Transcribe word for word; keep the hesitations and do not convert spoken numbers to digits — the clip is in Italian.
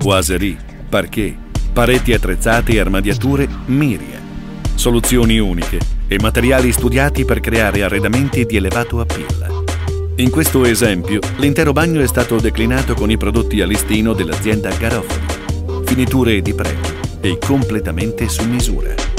boiserie, parquet, pareti attrezzate e armadiature Miria. Soluzioni uniche e materiali studiati per creare arredamenti di elevato appeal. In questo esempio, l'intero bagno è stato declinato con i prodotti a listino dell'azienda Garofoli. Finiture di pregio e completamente su misura.